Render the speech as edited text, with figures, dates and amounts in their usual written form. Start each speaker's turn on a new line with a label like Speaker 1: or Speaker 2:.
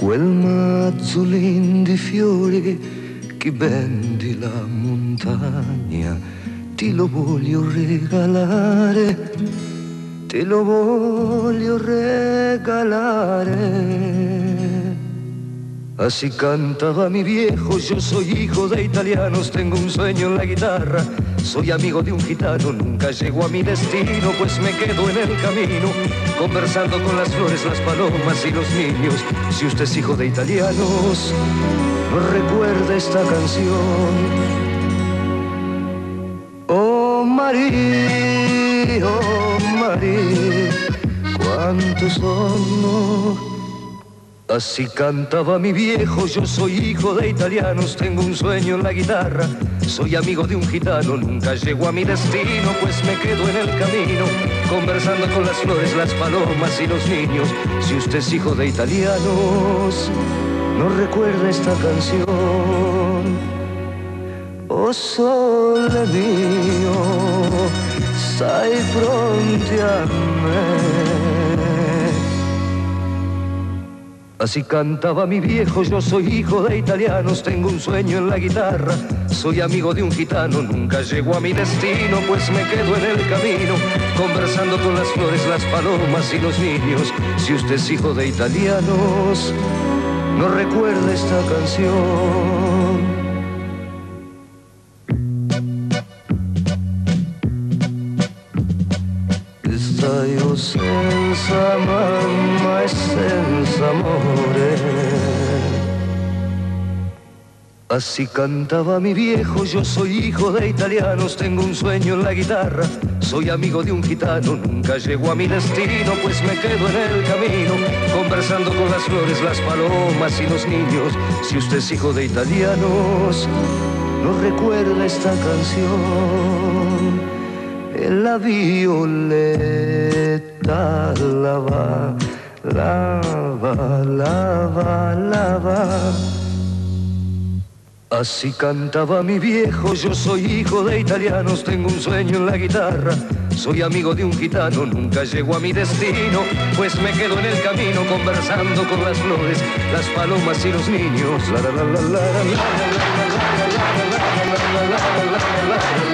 Speaker 1: quel mazzolin di fiori che ben di la montagna, ti lo voglio regalare, te lo voglio regalare. Así cantaba mi viejo, yo soy hijo de italianos, tengo un sueño en la guitarra, soy amigo de un gitano, nunca llego a mi destino, pues me quedo en el camino, conversando con las flores, las palomas y los niños. Si usted es hijo de italianos, no recuerde esta canción. Oh María, cuántos son. Así cantaba mi viejo, yo soy hijo de italianos, tengo un sueño en la guitarra, soy amigo de un gitano, nunca llego a mi destino, pues me quedo en el camino, conversando con las flores, las palomas y los niños. Si usted es hijo de italianos, no recuerda esta canción. Oh sole mio, stai pronti a me. Así cantaba mi viejo, yo soy hijo de italianos, tengo un sueño en la guitarra, soy amigo de un gitano, nunca llego a mi destino, pues me quedo en el camino, conversando con las flores, las palomas y los niños. Si usted es hijo de italianos, no recuerda esta canción. Io senza mamma e senza amore. Así cantaba mi viejo, yo soy hijo de italianos, tengo un sueño en la guitarra, soy amigo de un gitano, nunca llego a mi destino, pues me quedo en el camino, conversando con las flores, las palomas y los niños. Si usted es hijo de italianos, no recuerda esta canción. La violetta lava, lava, lava, lava. Así cantaba mi viejo, yo soy hijo de italianos, tengo un sueño en la guitarra, soy amigo de un gitano, nunca llego a mi destino, pues me quedo en el camino, conversando con las flores, las palomas y los niños. La la la la la la la la la la la la la la la la.